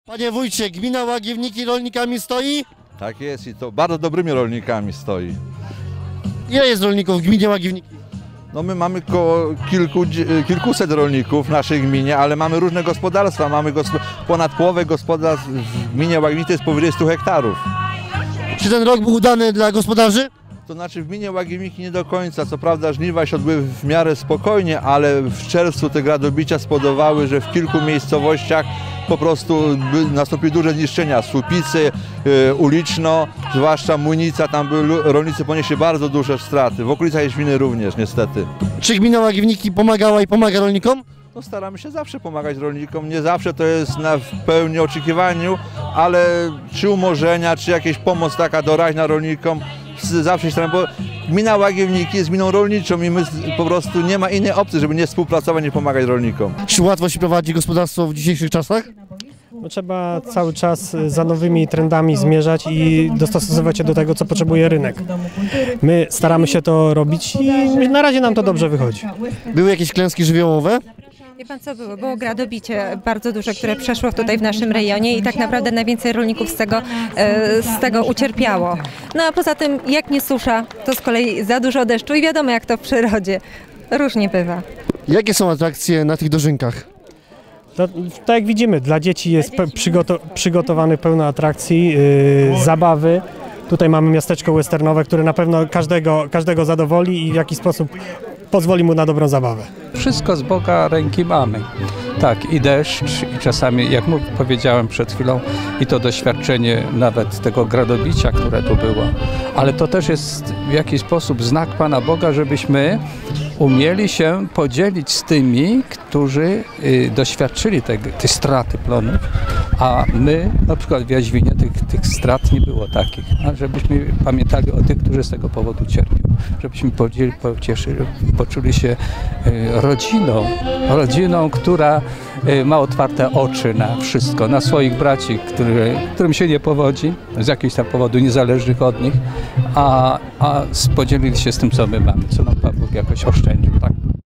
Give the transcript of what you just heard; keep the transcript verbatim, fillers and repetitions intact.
Panie wójcie, gmina Łagiewnik rolnikami stoi? Tak jest i to bardzo dobrymi rolnikami stoi. Ile jest rolników w gminie Łagiewnik? No my mamy koło kilku, kilkuset rolników w naszej gminie, ale mamy różne gospodarstwa. Mamy gospo ponad połowę gospodarstw w gminie Łagiewnik to jest powyżej stu hektarów. Czy ten rok był udany dla gospodarzy? To znaczy w gminie Łagiewnik nie do końca. Co prawda żniwa się odbyły w miarę spokojnie, ale w czerwcu te gradobicia spowodowały, że w kilku miejscowościach po prostu nastąpiły duże zniszczenia. Słupicy, yy, Uliczno, zwłaszcza Młynica, tam były, rolnicy ponieśli bardzo duże straty. W okolicach Jeźwiny również niestety. Czy gmina Łagiewnik pomagała i pomaga rolnikom? No staramy się zawsze pomagać rolnikom, nie zawsze to jest na w pełni oczekiwaniu, ale czy umorzenia, czy jakaś pomoc taka doraźna rolnikom, zawsze się staramy, bo gmina Łagiewnik jest gminą rolniczą i my po prostu nie ma innej opcji, żeby nie współpracować, nie pomagać rolnikom. Czy łatwo się prowadzi gospodarstwo w dzisiejszych czasach? No, trzeba cały czas za nowymi trendami zmierzać i dostosowywać się do tego, co potrzebuje rynek. My staramy się to robić i na razie nam to dobrze wychodzi. Były jakieś klęski żywiołowe? Wie pan co było? Było gradobicie bardzo duże, które przeszło tutaj w naszym rejonie i tak naprawdę najwięcej rolników z tego, z tego ucierpiało. No a poza tym jak nie susza, to z kolei za dużo deszczu i wiadomo jak to w przyrodzie. Różnie bywa. Jakie są atrakcje na tych dożynkach? To, tak jak widzimy, dla dzieci jest przygoto przygotowany pełno atrakcji, yy, zabawy. Tutaj mamy miasteczko westernowe, które na pewno każdego, każdego zadowoli i w jakiś sposób pozwoli mu na dobrą zabawę. Wszystko z Boga ręki mamy. Tak, i deszcz, i czasami, jak powiedziałem przed chwilą, i to doświadczenie nawet tego gradobicia, które tu było. Ale to też jest w jakiś sposób znak Pana Boga, żebyśmy umieli się podzielić z tymi, którzy y, doświadczyli tej, tej straty plonów, a my, na przykład w Jaźwinie, tych, tych strat nie było takich, a żebyśmy pamiętali o tych, którzy z tego powodu cierpią, żebyśmy podzieli, pocieszyli, poczuli się y, rodziną, rodziną, która y, ma otwarte oczy na wszystko, na swoich braci, który, którym się nie powodzi, z jakiegoś tam powodu niezależnych od nich, a, a podzielili się z tym, co my mamy, co nam Pan Bóg jakoś oszczędził. Tak?